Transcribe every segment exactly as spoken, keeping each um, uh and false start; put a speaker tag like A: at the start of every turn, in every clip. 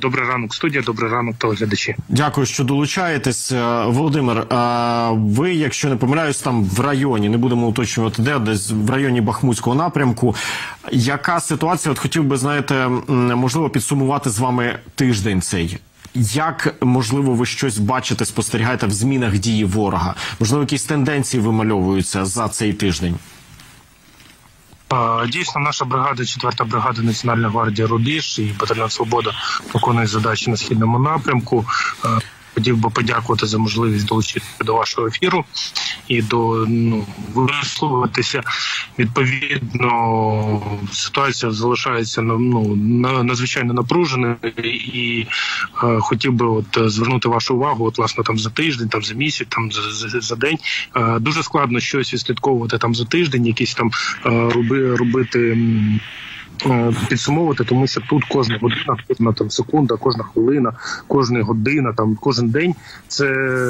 A: Добрий ранок, студія, добрий ранок, телеглядачі.
B: Дякую, що долучаєтесь. Володимир, ви, якщо не помиляюсь, там в районі, не будемо уточнювати де, десь в районі Бахмутського напрямку. Яка ситуація? От хотів би, знаєте, можливо, підсумувати з вами тиждень цей. Як, можливо, ви щось бачите, спостерігаєте в змінах дії ворога? Можливо, якісь тенденції вимальовуються за цей тиждень?
A: Дійсно, наша бригада, четверта бригада Національної гвардії «Рубіж» і батальйон «Свобода» виконує задачі на східному напрямку. Хотів би подякувати за можливість долучитися до вашого ефіру і до ну, висловитися. Відповідно, ситуація залишається ну, надзвичайно напруженою, і е, хотів би от звернути вашу увагу, от власне там за тиждень, там за місяць, там за, за, за день. Е, дуже складно щось відслідковувати там за тиждень, якісь там е, роби, робити. Підсумовувати, тому що тут кожна година, кожна там секунда, кожна хвилина, кожна година, там кожен день це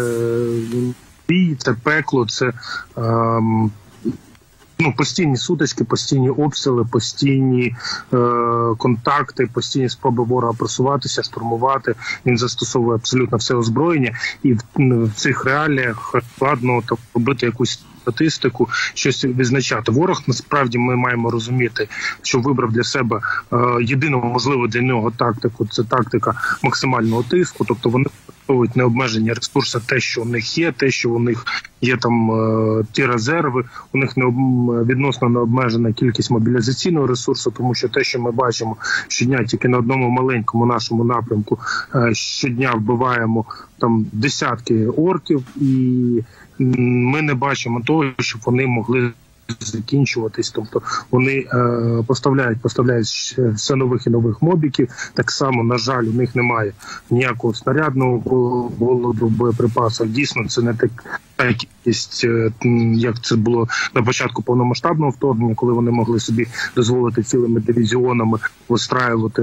A: бій, це пекло, це ем, ну, постійні сутички, постійні обстріли, постійні е, контакти, постійні спроби ворога просуватися, штурмувати. Він застосовує абсолютно все озброєння, і в, в цих реаліях складно так, робити якусь статистику, щось відзначати. Ворог, насправді, ми маємо розуміти, що вибрав для себе е, єдину можливу для нього тактику, це тактика максимального тиску, тобто вони використовують необмежені ресурси, те, що у них є, те, що у них є там е, ті резерви, у них не відносно необмежена кількість мобілізаційного ресурсу, тому що те, що ми бачимо щодня тільки на одному маленькому нашому напрямку, е, щодня вбиваємо там десятки орків, і ми не бачимо того, щоб вони могли закінчуватись, тобто вони е, поставляють, поставляють все нових і нових мобіків. Так само, на жаль, у них немає ніякого снарядного голоду в боєприпасах. Дійсно, це не так кількість, як це було на початку повномасштабного вторгнення, коли вони могли собі дозволити цілими дивізіонами вистраювати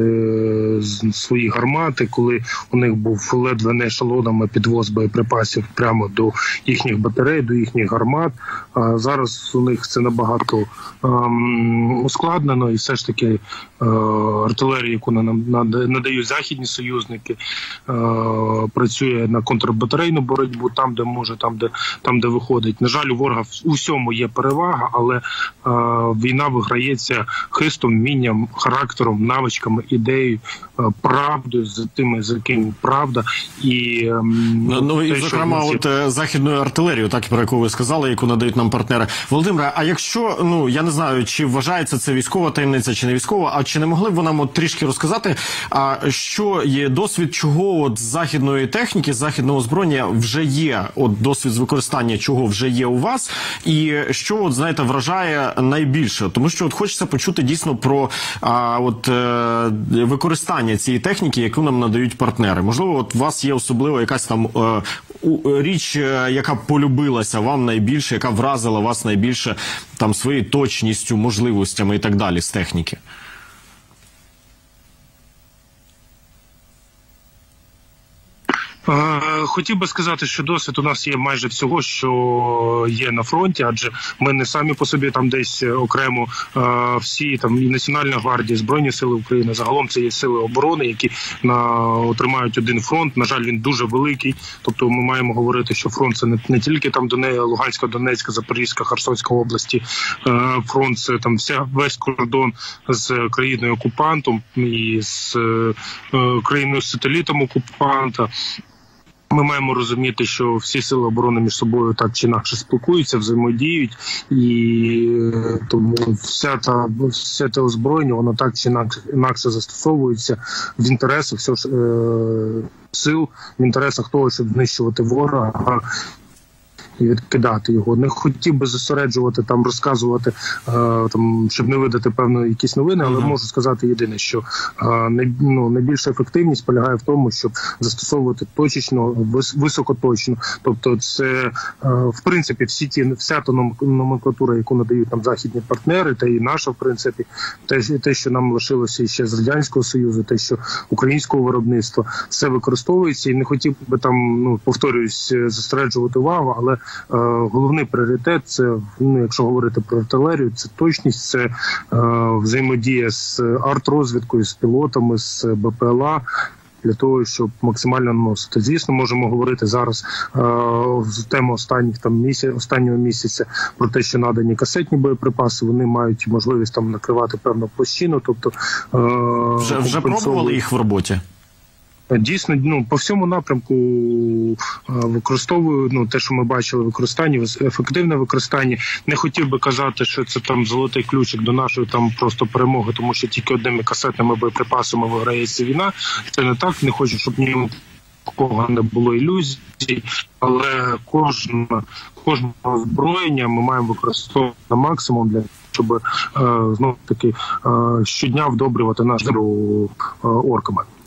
A: свої гармати, коли у них був ледве не ешелонами підвоз боєприпасів прямо до їхніх батарей, до їхніх гармат. А зараз у них це набагато ем, ускладнено, і все ж таки е, артилерія, яку нам надають західні союзники, е, працює на контрбатарейну боротьбу там, де може, там, де там, де виходить. На жаль, у ворога в усьому є перевага, але е, війна виграється хистом, вмінням, характером, навичками, ідеєю, е, правдою, за тими, за ким правда. І, е,
B: ну, ну, і
A: те,
B: зокрема,
A: що...
B: от західною артилерією, так, про яку ви сказали, яку надають нам партнери. Володимире, а якщо, ну, я не знаю, чи вважається це військова таємниця, чи не військова, а чи не могли б ви нам от трішки розказати, а що є досвід, чого от з західної техніки, з західного озброєння вже є, от досвід з використання чого вже є у вас, і що, от, знаєте, вражає найбільше? Тому що от хочеться почути дійсно про а, от, е, використання цієї техніки, яку нам надають партнери. Можливо, от у вас є особливо якась там е, річ, яка полюбилася вам найбільше, яка вразила вас найбільше там своєю точністю, можливостями і так далі з техніки?
A: Хотів би сказати, що досвід у нас є майже всього, що є на фронті, адже ми не самі по собі там десь окремо, всі там і Національна гвардія, Збройні сили України, загалом це є сили оборони, які на, тримають один фронт. На жаль, він дуже великий, тобто ми маємо говорити, що фронт це не, не тільки там Доне, Луганська, Донецька, Запорізька, Херсонська області, фронт це там вся, весь кордон з країною-окупантом і з країною-сателітом окупанта. Ми маємо розуміти, що всі сили оборони між собою так чи інакше спілкуються, взаємодіють, і тому вся та все те озброєння, воно так чи інакше, інакше застосовується в інтересах все ж, е, сил, в інтересах того, щоб знищувати ворога і відкидати його. Не хотів би зосереджувати, там, розказувати, е, там, щоб не видати певно якісь новини, але mm-hmm. можу сказати єдине, що е, не, ну, найбільша ефективність полягає в тому, щоб застосовувати точечно, вис, високоточно. Тобто це, е, в принципі, всі ті, вся та номенклатура, яку надають нам західні партнери, та і наша, в принципі, те, те, що нам лишилося ще з Радянського Союзу, те, що українського виробництва, все використовується, і не хотів би там, ну, повторююсь, зосереджувати увагу, але головний пріоритет – це, ну, якщо говорити про артилерію, це точність, це е, взаємодія з арт-розвідкою, з пілотами, з БПЛА. для того, щоб максимально наносити. Звісно, можемо говорити зараз е, в тему останніх там місяць, останнього місяця про те, що надані касетні боєприпаси, вони мають можливість там накривати певну площину, тобто е,
B: вже, вже пробували їх в роботі?
A: Дійсно, ну, по всьому напрямку використовую, ну, те, що ми бачили, використання, ефективне використання. Не хотів би казати, що це там золотий ключик до нашої там просто перемоги, тому що тільки одними касетними боєприпасами виграється війна. Це не так, не хочу, щоб ні у кого не було ілюзій, але кожне, кожне озброєння ми маємо використовувати на максимум для щоб, е, знову таки, е, щодня вдобрювати нашу е, орками.